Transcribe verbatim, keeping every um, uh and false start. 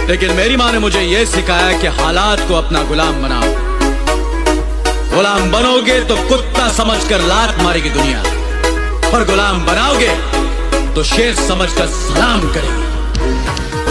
लेकिन मेरी माँ ने मुझे यह सिखाया कि हालात को अपना गुलाम बनाओ। गुलाम बनोगे तो कुत्ता समझकर लात मारेगी दुनिया, और गुलाम बनाओगे तो शेर समझकर सलाम करेगी।